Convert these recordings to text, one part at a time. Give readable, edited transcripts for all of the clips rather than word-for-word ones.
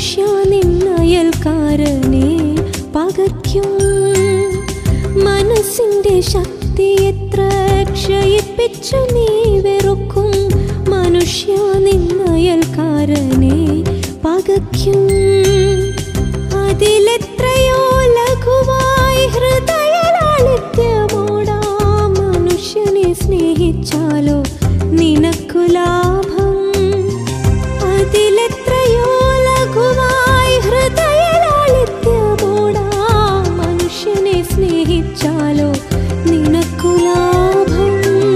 മനുഷ്യ നിന്നയൽക്കാരനെ പകയ്ക്കും. മനസ്സിന്റെ ശക്തി എത്ര ക്ഷയിപ്പിച്ചു നീ വെറുക്കും. മനുഷ്യ നിന്നയൽക്കാരനെ പകയ്ക്കും. അതിലെത്രയോ ലഘുവായി ഹൃദയലാളിത്യമോടാ മനുഷ്യനെ സ്നേഹിച്ചാലോ നിനക്കു ലാഭം. അതിലെത്രയോ ലഘുവായി ഹൃദയലാളിത്യമോടാ മനുഷ്യനെ സ്നേഹിച്ചാലോ നിനക്കു ലാഭം.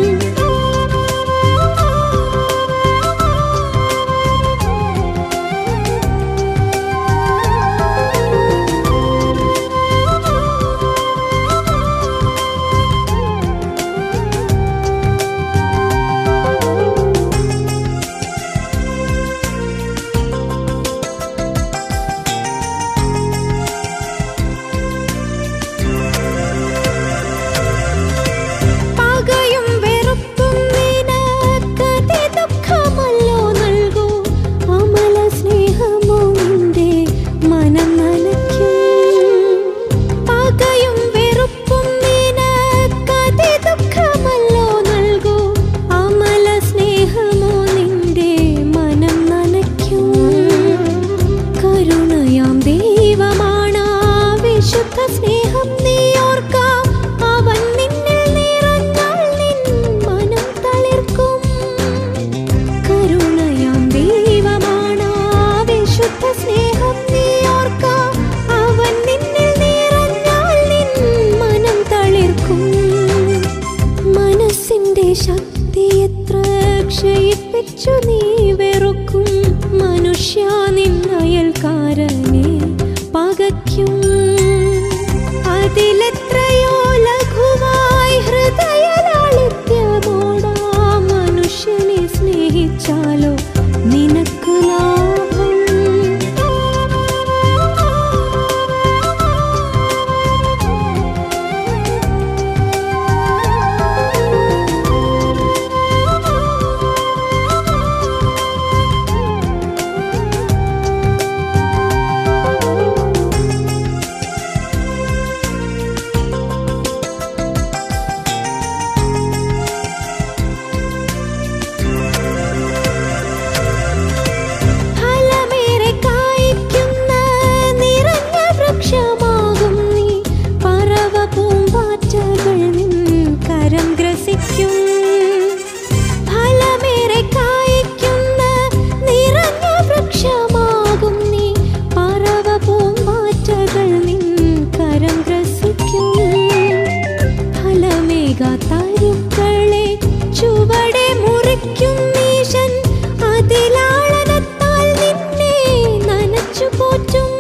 ശക്തി എത്ര ക്ഷയിപ്പിച്ചു നീ വെറുക്കും. മനുഷ്യ നിന്നയൽക്കാരനെ പകയ്ക്കും. അതിലെത്രയോ ലഘുവായി ഹൃദയലാളിത്യമോടാ മനുഷ്യനെ സ്നേഹിച്ചാലോ നിനക്കു ലാഭം. ഫലമേറെ കായ്ക്കുന്ന നിറഞ്ഞ വൃക്ഷമാകും നീ. പറവ പൂമ്പാറ്റകൾ നിൻ കരം ഗ്രസിക്കും. ഫലമേകാത്തരുക്കളെ ചുവടെ മുറിക്കും നീശൻ. അതിലാളനത്താൽ നിന്നെ നനച്ചു പോറ്റും.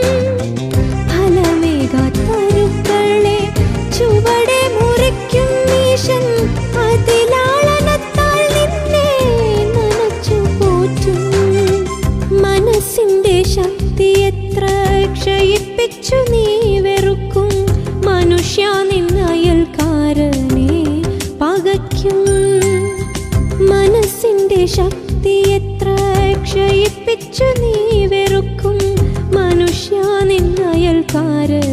ഫലമേകാത്തരുക്കളെ ചുവടെ മുറിക്കും നീശൻ. അതിലാളനത്താൽ നിന്നെ നനച്ചു പോറ്റും. മനസ്സിന്റെ ശക്തി എത്ര ക്ഷയിപ്പിച്ചു നീ വെറുക്കും. മനുഷ്യ നിന്നയൽക്കാരനെ പകയ്ക്കും. മനസ്സിന്റെ ശക്തി എത്ര ക്ഷയിപ്പിച്ചു നീ വെറുക്കും. മനുഷ്യ നിന്നയൽക്കാരനെ